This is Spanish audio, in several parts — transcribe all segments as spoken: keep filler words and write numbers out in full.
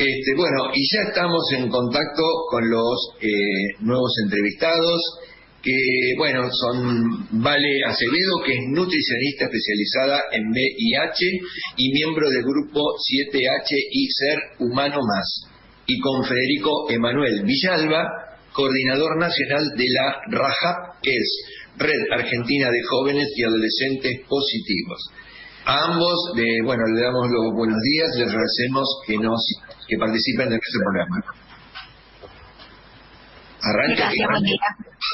Este, bueno, y ya estamos en contacto con los eh, nuevos entrevistados, que, bueno, son Vale Acevedo, que es nutricionista especializada en V I H y miembro del grupo siete H y Ser Humano Más, y con Federico Emanuel Villalba, coordinador nacional de la RAJAP, que es Red Argentina de Jóvenes y Adolescentes Positivos. A ambos, de, bueno, le damos los buenos días, les agradecemos que nos que participen de este programa. Arranca. Gracias, buen día.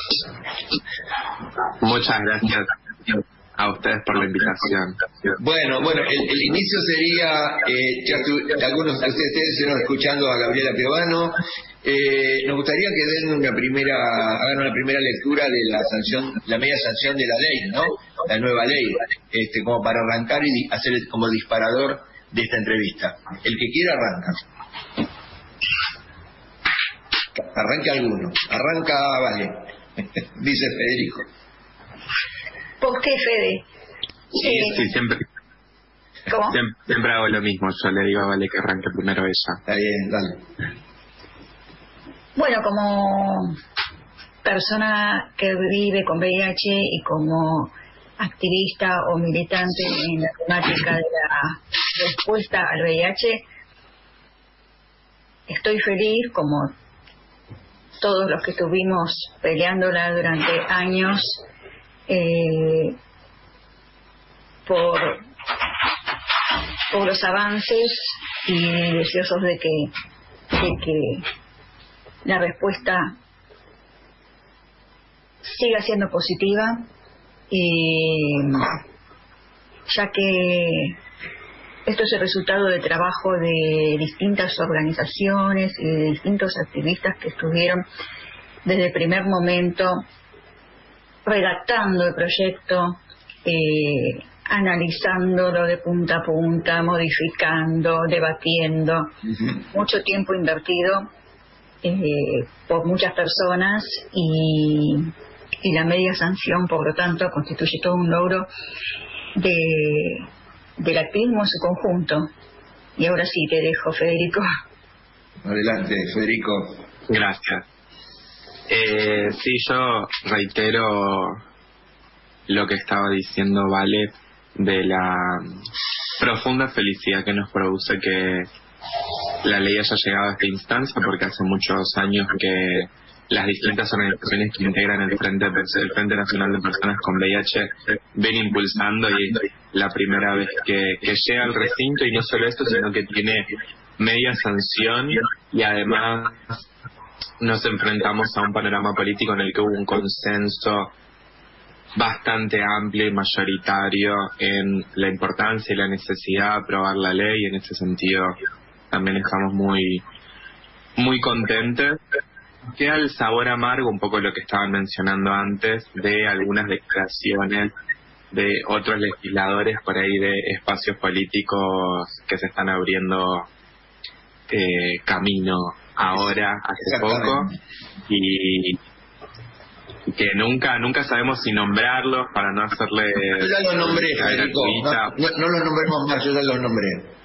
Muchas gracias a ustedes por la invitación. Bueno, bueno, el, el inicio sería, eh, ya tu, algunos de ustedes estuvieron escuchando a Gabriela Piovano. Eh, nos gustaría que den una primera, hagan una primera lectura de la sanción, la media sanción de la ley, ¿no? La nueva ley, este, como para arrancar y hacer como disparador de esta entrevista. El que quiera arranca. Arranca alguno. Arranca, vale. Dice Federico. ¿Por qué, Fede? Sí, eh, sí, siempre. ¿Cómo? Siempre, siempre hago lo mismo. Yo le digo a Vale que arranque primero ella. Está bien, dale. Bueno, como persona que vive con V I H y como activista o militante en la temática de la respuesta al V I H, estoy feliz, como todos los que estuvimos peleándola durante años, eh, por, por los avances y deseosos de que, de que la respuesta siga siendo positiva, y ya que esto es el resultado de trabajo de distintas organizaciones y de distintos activistas que estuvieron desde el primer momento redactando el proyecto, eh, analizándolo de punta a punta, modificando, debatiendo, uh-huh. Mucho tiempo invertido eh, por muchas personas, y, y la media sanción, por lo tanto, constituye todo un logro de del activismo en su conjunto. Y ahora sí te dejo, Federico. Adelante, Federico. Gracias. Eh, sí, yo reitero lo que estaba diciendo Vale, de la profunda felicidad que nos produce que la ley haya llegado a esta instancia, porque hace muchos años que las distintas organizaciones que integran el Frente, el Frente Nacional de Personas con V I H ven impulsando, y la primera vez que, que llega al recinto, y no solo esto, sino que tiene media sanción, y además nos enfrentamos a un panorama político en el que hubo un consenso bastante amplio y mayoritario en la importancia y la necesidad de aprobar la ley. En ese sentido también estamos muy muy contentos. Queda el sabor amargo, un poco lo que estaban mencionando antes, de algunas declaraciones de otros legisladores por ahí, de espacios políticos que se están abriendo eh, camino ahora, hace poco, y que nunca nunca sabemos si nombrarlos para no hacerle... Yo ya los nombré, Federico, no, no, no los nombremos más, yo ya los nombré.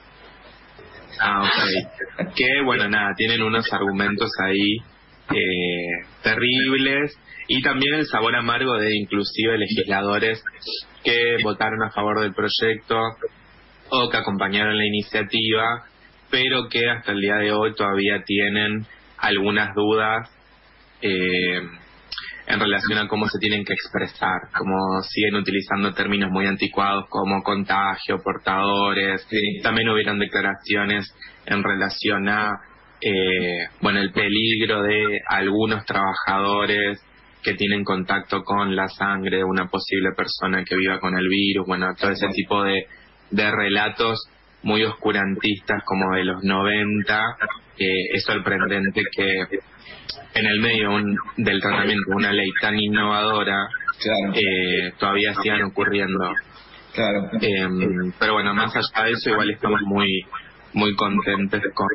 Ah, ok. Que, bueno, nada, tienen unos argumentos ahí eh, terribles, y también el sabor amargo de inclusive legisladores que votaron a favor del proyecto o que acompañaron la iniciativa, pero que hasta el día de hoy todavía tienen algunas dudas eh, en relación a cómo se tienen que expresar, como siguen utilizando términos muy anticuados como contagio, portadores. Sí. También hubieron declaraciones en relación a eh, bueno, el peligro de algunos trabajadores que tienen contacto con la sangre de una posible persona que viva con el virus. Bueno, todo ese tipo de, de relatos muy oscurantistas como de los noventa. Eh, es sorprendente que en el medio un, del tratamiento de una ley tan innovadora, claro, eh, todavía sigan ocurriendo. Claro. Eh, pero bueno, más allá de eso, igual estamos muy muy contentos con,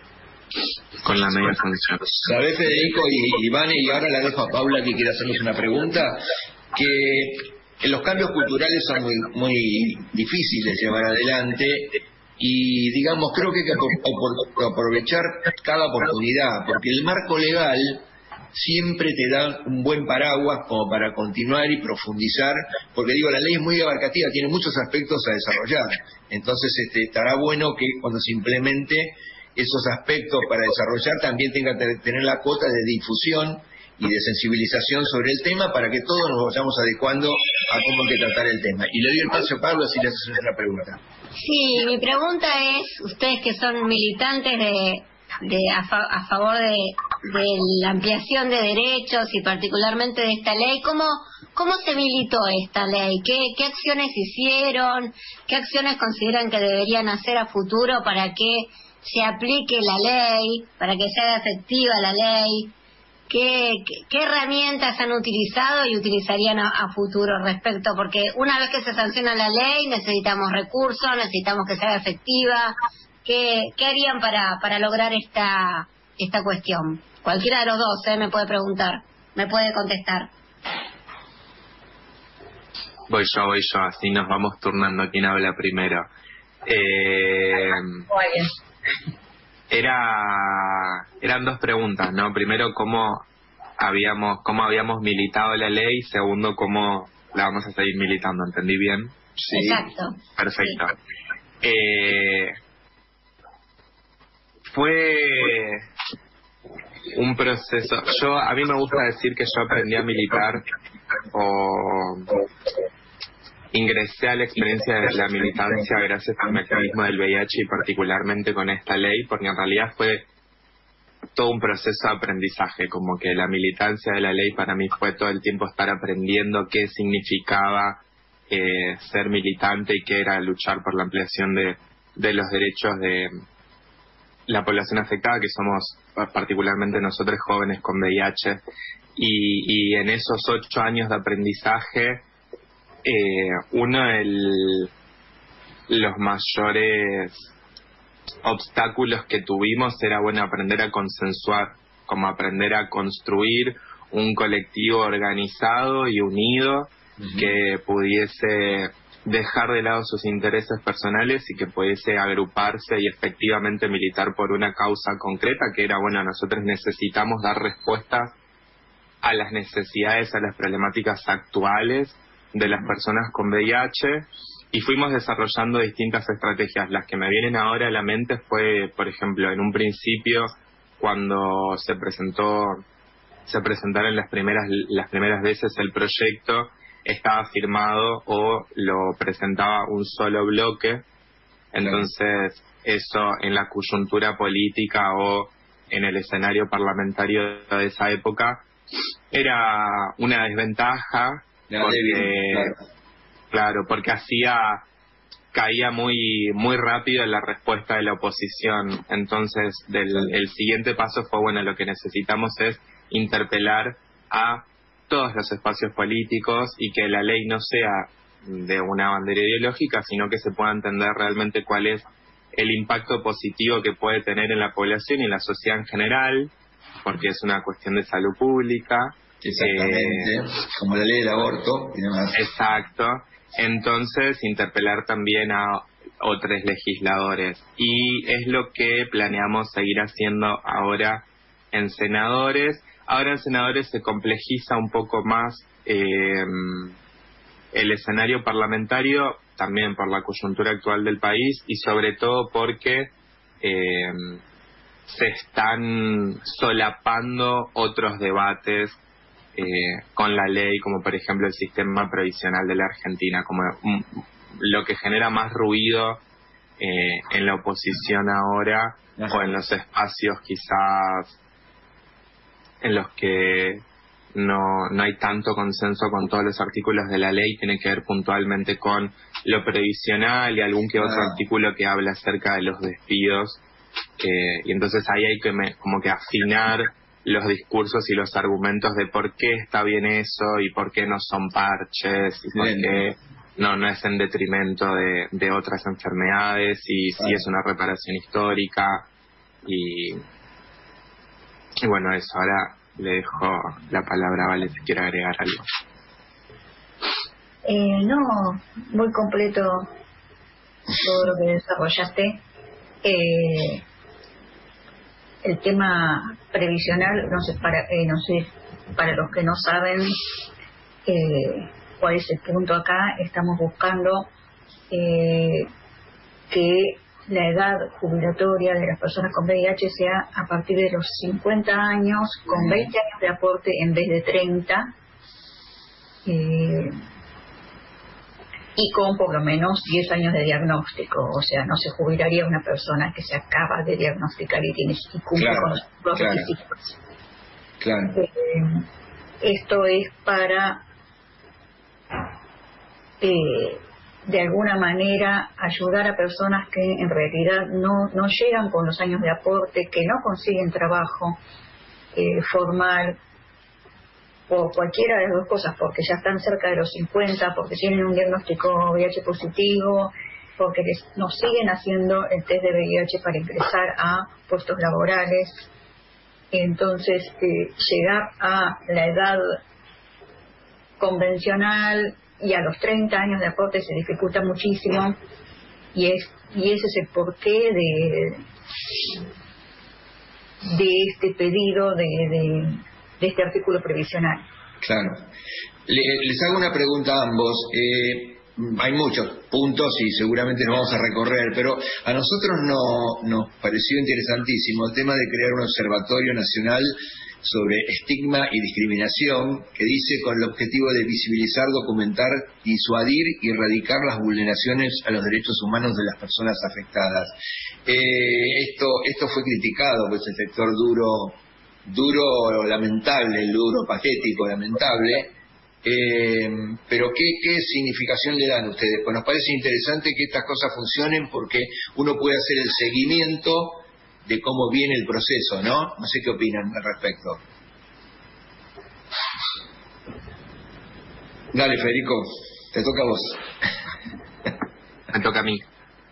con la media sanción. ¿Sabés, Federico y Iván, y ahora la dejo a Paula que quiere hacernos una pregunta, que los cambios culturales son muy, muy difíciles de llevar adelante, y digamos, creo que hay que apro- aprovechar cada oportunidad, porque el marco legal siempre te da un buen paraguas como para continuar y profundizar, porque digo, la ley es muy abarcativa, tiene muchos aspectos a desarrollar, entonces este, estará bueno que cuando se implemente esos aspectos para desarrollar también tenga que tener la cuota de difusión y de sensibilización sobre el tema para que todos nos vayamos adecuando a cómo hay que tratar el tema. Y le doy el paso a Pablo si le haces una pregunta. Sí, mi pregunta es, ustedes que son militantes de, de a, fa, a favor de, de la ampliación de derechos y particularmente de esta ley, ¿cómo, cómo se militó esta ley? ¿Qué, ¿Qué acciones hicieron? ¿Qué acciones consideran que deberían hacer a futuro para que se aplique la ley, para que sea efectiva la ley? ¿Qué, qué, qué herramientas han utilizado y utilizarían a, a futuro respecto? Porque una vez que se sanciona la ley necesitamos recursos, necesitamos que sea efectiva. ¿Qué, qué harían para, para lograr esta, esta cuestión? Cualquiera de los dos ¿eh? me puede preguntar, me puede contestar. Voy yo, voy yo, así nos vamos turnando quién habla primero. Eh... Era, eran dos preguntas, ¿no? Primero, cómo habíamos, cómo habíamos militado la ley. Segundo, cómo la vamos a seguir militando. ¿Entendí bien? Sí. Exacto. Perfecto. Sí. Eh, fue un proceso. Yo, a mí me gusta decir que yo aprendí a militar o ingresé a la experiencia de la militancia gracias al mecanismo del V I H y particularmente con esta ley, porque en realidad fue todo un proceso de aprendizaje, como que la militancia de la ley para mí fue todo el tiempo estar aprendiendo qué significaba eh, ser militante y qué era luchar por la ampliación de, de los derechos de la población afectada, que somos particularmente nosotros jóvenes con V I H, y, y en esos ocho años de aprendizaje Eh, uno de los mayores obstáculos que tuvimos era, bueno, aprender a consensuar, como aprender a construir un colectivo organizado y unido uh-huh. que pudiese dejar de lado sus intereses personales y que pudiese agruparse y efectivamente militar por una causa concreta, que era, bueno, nosotros necesitamos dar respuestas a las necesidades, a las problemáticas actuales de las personas con V I H, y fuimos desarrollando distintas estrategias. Las que me vienen ahora a la mente fue, por ejemplo, en un principio, cuando se presentó, se presentaron las primeras, las primeras veces el proyecto, estaba firmado o lo presentaba un solo bloque, entonces eso en la coyuntura política o en el escenario parlamentario de esa época era una desventaja. Porque, claro. claro, porque hacía, caía muy muy rápido en la respuesta de la oposición. Entonces, del, el siguiente paso fue, bueno, lo que necesitamos es interpelar a todos los espacios políticos y que la ley no sea de una bandera ideológica, sino que se pueda entender realmente cuál es el impacto positivo que puede tener en la población y en la sociedad en general, porque es una cuestión de salud pública. Exactamente, eh, como la ley del aborto y demás. Exacto. Entonces, interpelar también a otros legisladores. Y es lo que planeamos seguir haciendo ahora en senadores. Ahora en senadores se complejiza un poco más eh, el escenario parlamentario, también por la coyuntura actual del país y sobre todo porque eh, se están solapando otros debates Eh, con la ley, como por ejemplo el sistema previsional de la Argentina, como um, lo que genera más ruido eh, en la oposición ahora, Ajá. o en los espacios quizás en los que no, no hay tanto consenso con todos los artículos de la ley, tiene que ver puntualmente con lo previsional y algún que otro ah. artículo que habla acerca de los despidos, eh, y entonces ahí hay que me, como que afinar los discursos y los argumentos de por qué está bien eso y por qué no son parches y por qué no no es en detrimento de, de otras enfermedades y si es una reparación histórica y, y bueno, eso. Ahora le dejo la palabra a Vale si quiere agregar algo. Eh, no, muy completo todo lo que desarrollaste. Eh, el tema previsional, no sé, para, eh, no sé, para los que no saben eh, cuál es el punto acá, estamos buscando eh, que la edad jubilatoria de las personas con V I H sea a partir de los cincuenta años, con veinte años de aporte en vez de treinta, eh, y con por lo menos diez años de diagnóstico. O sea, no se jubilaría una persona que se acaba de diagnosticar y, tiene, y cumple claro, con los, los claro, requisitos. Claro. Eh, esto es para... Eh, de alguna manera ayudar a personas que en realidad no, no llegan con los años de aporte, que no consiguen trabajo eh, formal, por cualquiera de las dos cosas, porque ya están cerca de los cincuenta, porque tienen un diagnóstico V I H positivo, porque les, nos siguen haciendo el test de V I H para ingresar a puestos laborales. Entonces, eh, llegar a la edad convencional y a los treinta años de aporte se dificulta muchísimo, y es y ese es el porqué de de este pedido de, de, de este artículo previsional. Claro. Le, les hago una pregunta a ambos. Eh, hay muchos puntos y seguramente nos vamos a recorrer, pero a nosotros no, nos pareció interesantísimo el tema de crear un observatorio nacional sobre estigma y discriminación, que dice con el objetivo de visibilizar, documentar, disuadir y erradicar las vulneraciones a los derechos humanos de las personas afectadas. Eh, esto esto fue criticado por ese sector duro, duro, lamentable, duro, patético, lamentable. Eh, pero ¿qué, ¿qué significación le dan ustedes? Pues nos parece interesante que estas cosas funcionen porque uno puede hacer el seguimiento de cómo viene el proceso, ¿no? No sé qué opinan al respecto. Dale, Federico, te toca a vos. Me toca a mí.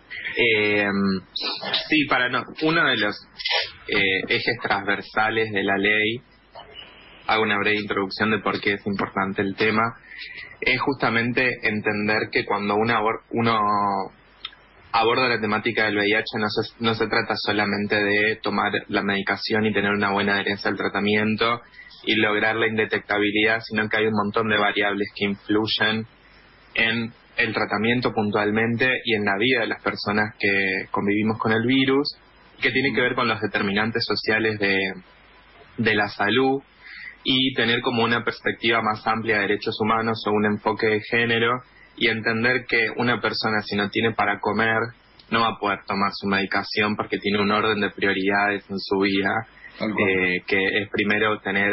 Eh, sí, para no, uno de los eh, ejes transversales de la ley, hago una breve introducción de por qué es importante el tema, es justamente entender que cuando uno, uno aborda la temática del V I H no se, no se trata solamente de tomar la medicación y tener una buena adherencia al tratamiento y lograr la indetectabilidad, sino que hay un montón de variables que influyen en el tratamiento puntualmente y en la vida de las personas que convivimos con el virus, que tiene que ver con los determinantes sociales de, de la salud, y tener como una perspectiva más amplia de derechos humanos o un enfoque de género, y entender que una persona, si no tiene para comer, no va a poder tomar su medicación porque tiene un orden de prioridades en su vida, eh, que es primero tener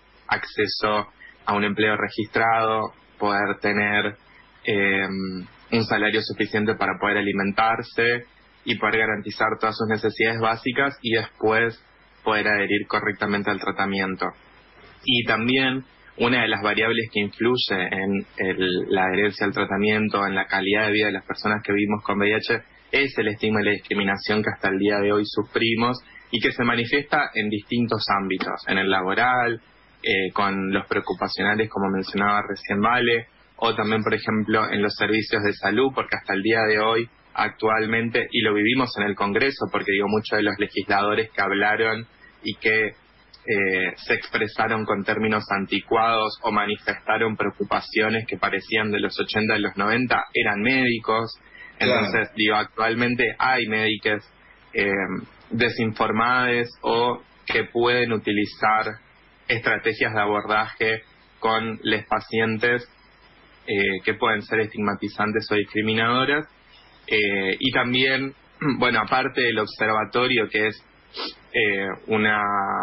acceso a un empleo registrado, poder tener eh, un salario suficiente para poder alimentarse y poder garantizar todas sus necesidades básicas, y después poder adherir correctamente al tratamiento. Y también una de las variables que influye en el, la adherencia al tratamiento, en la calidad de vida de las personas que vivimos con V I H, es el estigma y la discriminación que hasta el día de hoy sufrimos y que se manifiesta en distintos ámbitos, en el laboral, eh, con los preocupacionales, como mencionaba recién Vale, o también, por ejemplo, en los servicios de salud, porque hasta el día de hoy, actualmente, y lo vivimos en el Congreso, porque digo, muchos de los legisladores que hablaron y que Eh, se expresaron con términos anticuados o manifestaron preocupaciones que parecían de los ochenta y los noventa, eran médicos. Entonces, claro, digo, actualmente hay médicos eh, desinformados o que pueden utilizar estrategias de abordaje con los pacientes eh, que pueden ser estigmatizantes o discriminadoras. Eh, y también, bueno, aparte del observatorio, que es eh, una...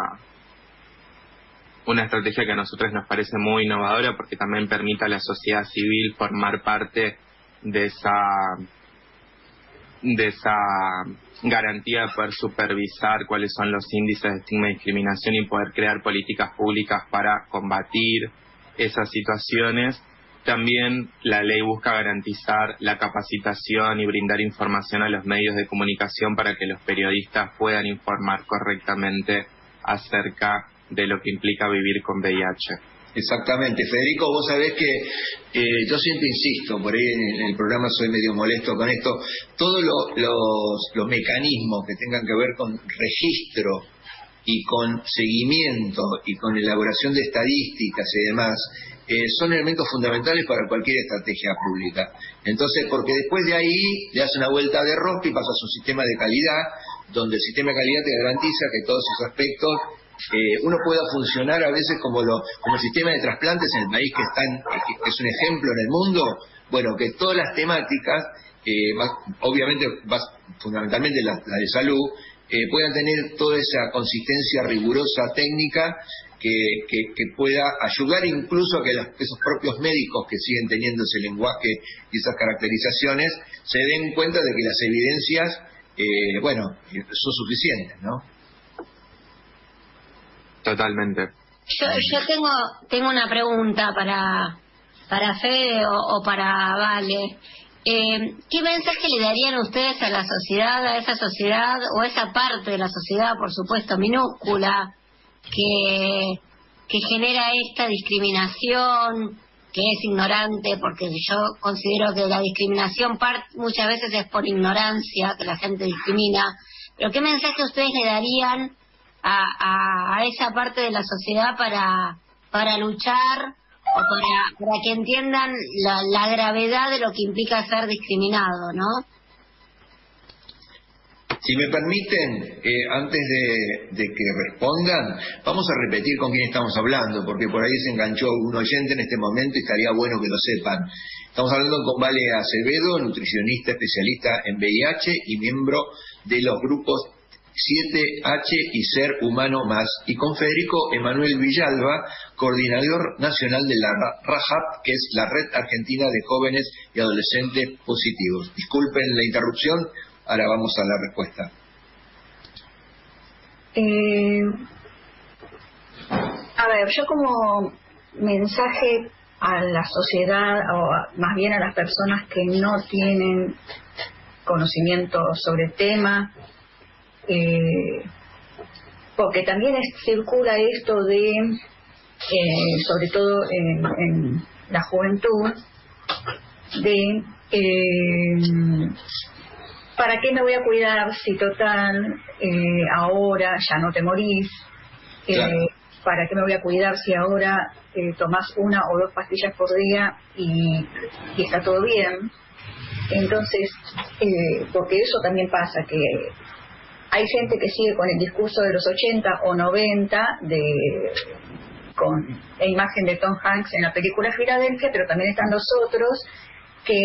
una estrategia que a nosotros nos parece muy innovadora porque también permite a la sociedad civil formar parte de esa de esa garantía de poder supervisar cuáles son los índices de estigma y discriminación y poder crear políticas públicas para combatir esas situaciones. También la ley busca garantizar la capacitación y brindar información a los medios de comunicación para que los periodistas puedan informar correctamente acerca de lo que implica vivir con V I H. Exactamente, Federico, vos sabés que eh, yo siempre insisto, por ahí en, en el programa soy medio molesto con esto, todos lo, los, los mecanismos que tengan que ver con registro y con seguimiento y con elaboración de estadísticas y demás, eh, son elementos fundamentales para cualquier estrategia pública. Entonces, porque después de ahí le hace una vuelta de rosca y pasas a un sistema de calidad, donde el sistema de calidad te garantiza que todos esos aspectos Eh, uno pueda funcionar a veces como lo como el sistema de trasplantes en el país que están que es un ejemplo en el mundo. Bueno, que todas las temáticas eh, más, obviamente más, fundamentalmente la, la de salud eh, puedan tener toda esa consistencia rigurosa técnica que, que, que pueda ayudar incluso a que los, esos propios médicos que siguen teniendo ese lenguaje y esas caracterizaciones se den cuenta de que las evidencias eh, bueno son suficientes, ¿no? Totalmente. Yo, yo tengo tengo una pregunta para para Fede o, o para Vale. Eh, ¿Qué mensaje le darían ustedes a la sociedad, a esa sociedad o a esa parte de la sociedad, por supuesto, minúscula, que, que genera esta discriminación, que es ignorante? Porque yo considero que la discriminación part, muchas veces es por ignorancia, que la gente discrimina. Pero ¿qué mensaje ustedes le darían A, a, a esa parte de la sociedad para para luchar o para, para que entiendan la, la gravedad de lo que implica ser discriminado, ¿no? Si me permiten, eh, antes de, de que respondan, vamos a repetir con quién estamos hablando, porque por ahí se enganchó un oyente en este momento y estaría bueno que lo sepan. Estamos hablando con Vale Acevedo, nutricionista especialista en V I H y miembro de los grupos siete H y Ser Humano Más, y con Federico Emanuel Villalba, coordinador nacional de la RAJAP, que es la Red Argentina de Jóvenes y Adolescentes Positivos. Disculpen la interrupción, ahora vamos a la respuesta. Eh, a ver, yo como mensaje a la sociedad, o a, más bien a las personas que no tienen conocimiento sobre el tema, Eh, porque también es, circula esto de, eh, sobre todo en, en la juventud, de eh, ¿para qué me voy a cuidar si total eh, ahora ya no te morís? Eh, claro. ¿Para qué me voy a cuidar si ahora eh, tomás una o dos pastillas por día y, y está todo bien? Entonces, eh, porque eso también pasa, que hay gente que sigue con el discurso de los ochenta o noventa, de, con la imagen de Tom Hanks en la película Filadelfia, pero también están los otros que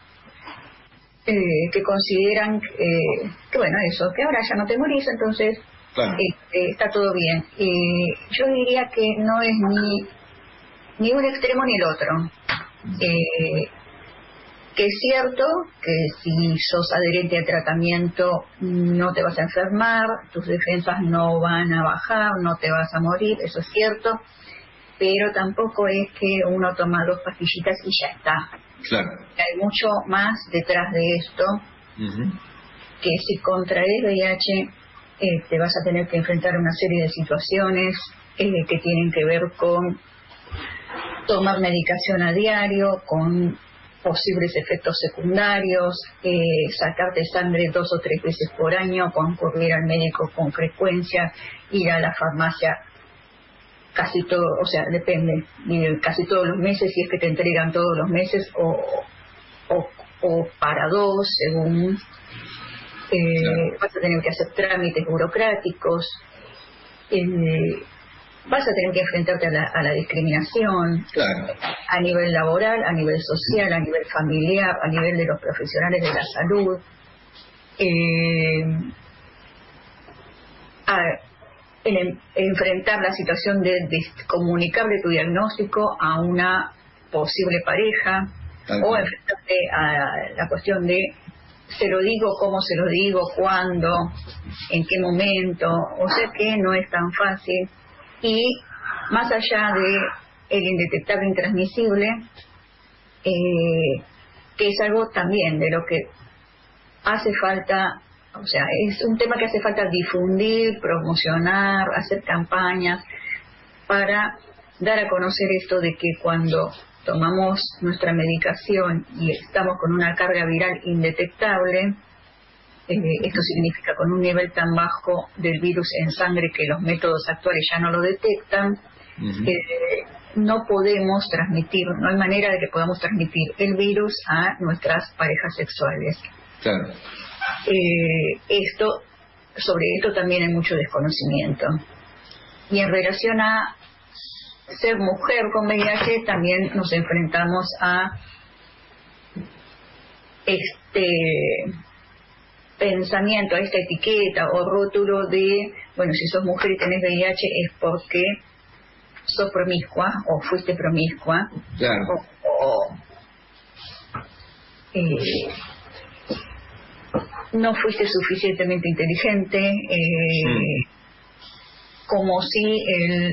eh, que consideran eh, que bueno, eso, que ahora ya no te morís, entonces claro. eh, está todo bien. Eh, yo diría que no es ni, ni un extremo ni el otro. Eh, que es cierto que si sos adherente al tratamiento no te vas a enfermar, tus defensas no van a bajar, no te vas a morir, eso es cierto, pero tampoco es que uno toma dos pastillitas y ya está. Claro. Hay mucho más detrás de esto, uh-huh. que si contraes V I H eh, te vas a tener que enfrentar a una serie de situaciones eh, que tienen que ver con tomar medicación a diario, con posibles efectos secundarios, eh, sacarte sangre dos o tres veces por año, concurrir al médico con frecuencia, ir a la farmacia casi todo, o sea, depende, casi todos los meses, si es que te entregan todos los meses, o, o, o para dos, según eh, claro. vas a tener que hacer trámites burocráticos, eh, vas a tener que enfrentarte a la, a la discriminación, claro. a nivel laboral, a nivel social, a nivel familiar, a nivel de los profesionales de la salud. Eh, a, en, en enfrentar la situación de, de comunicarle tu diagnóstico a una posible pareja, okay. o enfrentarte a la cuestión de se lo digo, cómo se lo digo, cuándo, en qué momento, o sea que no es tan fácil. Y más allá de el indetectable intransmisible, eh, que es algo también de lo que hace falta, o sea, es un tema que hace falta difundir, promocionar, hacer campañas para dar a conocer esto de que cuando tomamos nuestra medicación y estamos con una carga viral indetectable, eh, esto significa con un nivel tan bajo del virus en sangre que los métodos actuales ya no lo detectan, uh-huh. eh, no podemos transmitir, no hay manera de que podamos transmitir el virus a nuestras parejas sexuales. Claro. Eh, esto, sobre esto también hay mucho desconocimiento. Y en relación a ser mujer con V I H, también nos enfrentamos a este pensamiento, a esta etiqueta o rótulo de, bueno, si sos mujer y tenés V I H es porque sos promiscua o fuiste promiscua. Claro. O, o eh, no fuiste suficientemente inteligente, eh, sí. como si el,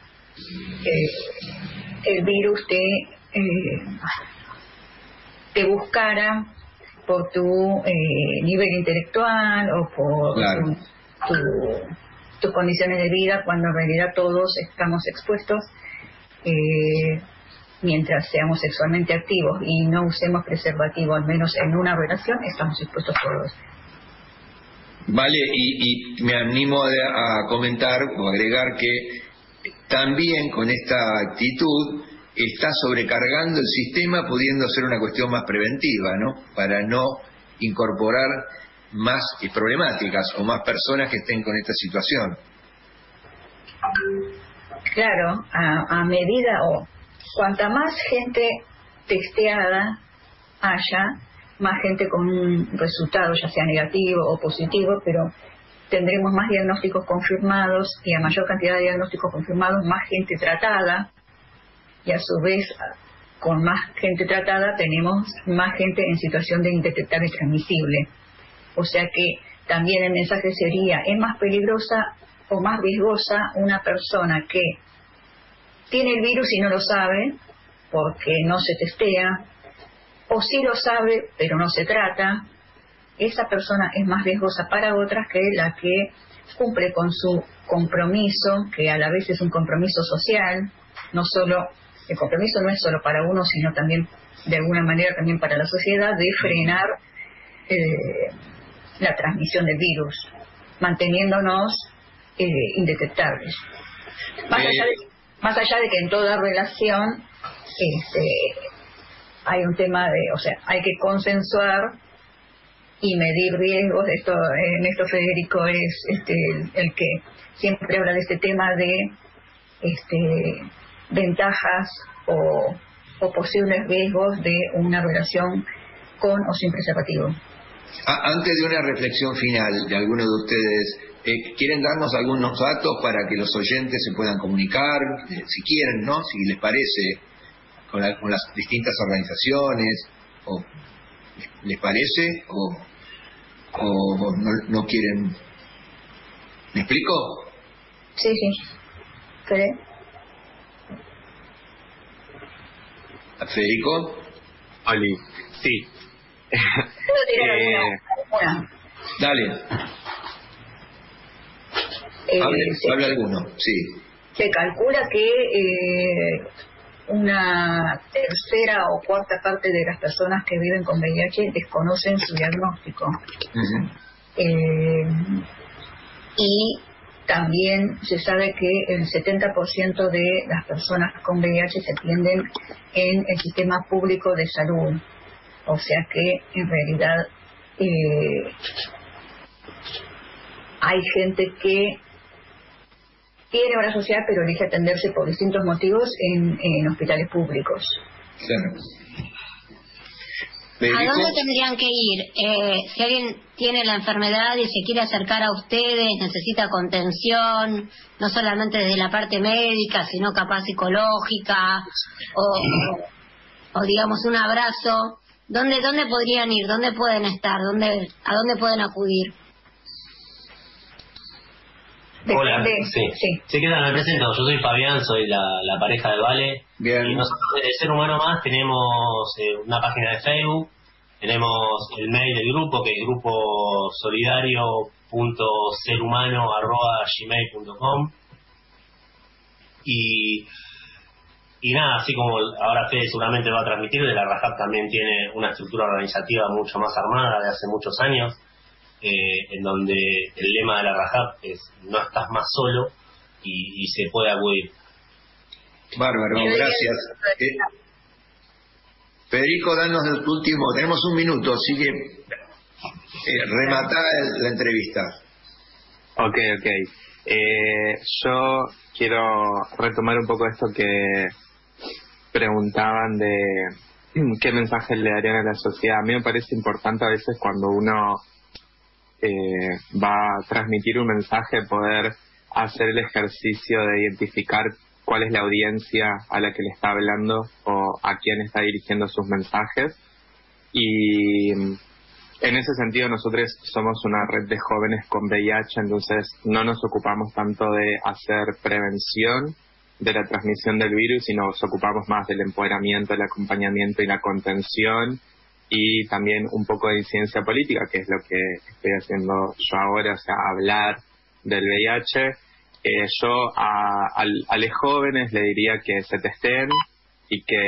eh, el virus te, eh, te buscara por tu eh, nivel intelectual o por claro. tu, tu, tus condiciones de vida, cuando en realidad todos estamos expuestos. Eh, mientras seamos sexualmente activos y no usemos preservativo, al menos en una relación, estamos expuestos todos. Vale, y, y me animo a, a comentar o agregar que también con esta actitud está sobrecargando el sistema, pudiendo ser una cuestión más preventiva, ¿no? Para no incorporar más problemáticas o más personas que estén con esta situación. Claro, a, a medida o cuanta más gente testeada haya, más gente con un resultado, ya sea negativo o positivo, pero tendremos más diagnósticos confirmados, y a mayor cantidad de diagnósticos confirmados, más gente tratada, y a su vez, con más gente tratada, tenemos más gente en situación de indetectable y transmisible. O sea que también el mensaje sería, es más peligrosa o más riesgosa una persona que tiene el virus y no lo sabe, porque no se testea, o sí lo sabe, pero no se trata. Esa persona es más riesgosa para otras que la que cumple con su compromiso, que a la vez es un compromiso social. No solo, el compromiso no es solo para uno, sino también, de alguna manera, también para la sociedad, de frenar eh, la transmisión del virus, manteniéndonos eh, indetectables. Más allá de Más allá de que en toda relación este, hay un tema de, o sea, hay que consensuar y medir riesgos. Esto, eh, Néstor Federico es este, el, el que siempre habla de este tema de este, ventajas o, o posibles riesgos de una relación con o sin preservativo. Ah, antes de una reflexión final de alguno de ustedes, Eh, ¿quieren darnos algunos datos para que los oyentes se puedan comunicar, eh, si quieren, ¿no? Si les parece, con, la, con las distintas organizaciones, o les parece, o, o no, no quieren. ¿Me explico? Sí, sí. ¿Fede? ¿Federico? Oli, sí. eh, alguna? Dale. Eh, hable, se, hable alguno, sí. Se calcula que eh, una tercera o cuarta parte de las personas que viven con V I H desconocen su diagnóstico. Uh-huh. eh, y también se sabe que el setenta por ciento de las personas con V I H se atienden en el sistema público de salud. O sea que en realidad eh, hay gente que tiene obra social, pero elige atenderse por distintos motivos en, en hospitales públicos. Claro. ¿A dónde tendrían que ir? Eh, si alguien tiene la enfermedad y se quiere acercar a ustedes, necesita contención, no solamente desde la parte médica, sino capaz psicológica, o, o, o digamos un abrazo, ¿dónde, dónde podrían ir? ¿Dónde pueden estar? ¿Dónde, ¿A dónde pueden acudir? Hola, de, sí. sí. Sí, ¿qué tal? Me presento. Yo soy Fabián, soy la, la pareja de Vale. Bien. Y nosotros de Ser Humano Más tenemos eh, una página de Facebook, tenemos el mail del grupo, que es grupo solidario punto serhumano arroba gmail punto com, y Y nada, así como ahora Fede seguramente va a transmitir, de la Rajab también tiene una estructura organizativa mucho más armada de hace muchos años, eh, en donde el lema de la Rajab es no estás más solo y, y se puede acudir. Bárbaro, gracias. Eh, Federico, danos el último, tenemos un minuto, así que eh, rematá la entrevista. Ok, ok. Eh, yo quiero retomar un poco esto que preguntaban de qué mensaje le darían a la sociedad. A mí me parece importante a veces cuando uno eh, va a transmitir un mensaje poder hacer el ejercicio de identificar cuál es la audiencia a la que le está hablando o a quién está dirigiendo sus mensajes. Y en ese sentido nosotros somos una red de jóvenes con V I H, entonces no nos ocupamos tanto de hacer prevención de la transmisión del virus, sino nos ocupamos más del empoderamiento, el acompañamiento y la contención, y también un poco de incidencia política, que es lo que estoy haciendo yo ahora, o sea, hablar del V I H. Eh, yo a, a, a los jóvenes le diría que se testen y que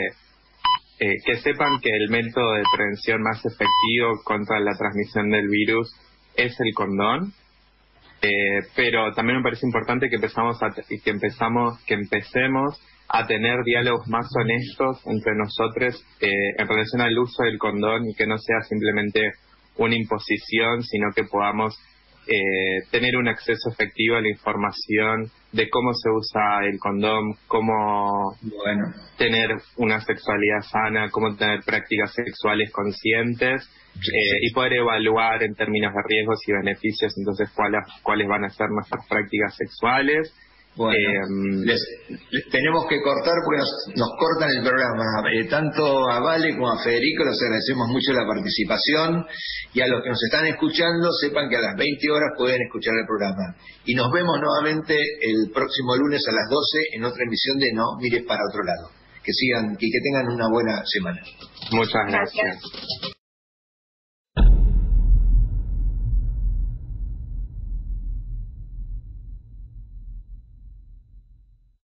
Eh, que sepan que el método de prevención más efectivo contra la transmisión del virus es el condón, eh, pero también me parece importante que empezamos a t- que empezamos que empecemos a tener diálogos más honestos entre nosotros eh, en relación al uso del condón, y que no sea simplemente una imposición, sino que podamos eh, tener un acceso efectivo a la información de cómo se usa el condón, cómo bueno. tener una sexualidad sana, cómo tener prácticas sexuales conscientes, eh, y poder evaluar en términos de riesgos y beneficios entonces cuáles cuáles van a ser nuestras prácticas sexuales. Bueno, eh, les, les tenemos que cortar porque nos, nos cortan el programa. Eh, tanto a Vale como a Federico les agradecemos mucho la participación, y a los que nos están escuchando sepan que a las veinte horas pueden escuchar el programa. Y nos vemos nuevamente el próximo lunes a las doce en otra emisión de No Mires para Otro Lado. Que sigan y que tengan una buena semana. Muchas gracias. Gracias.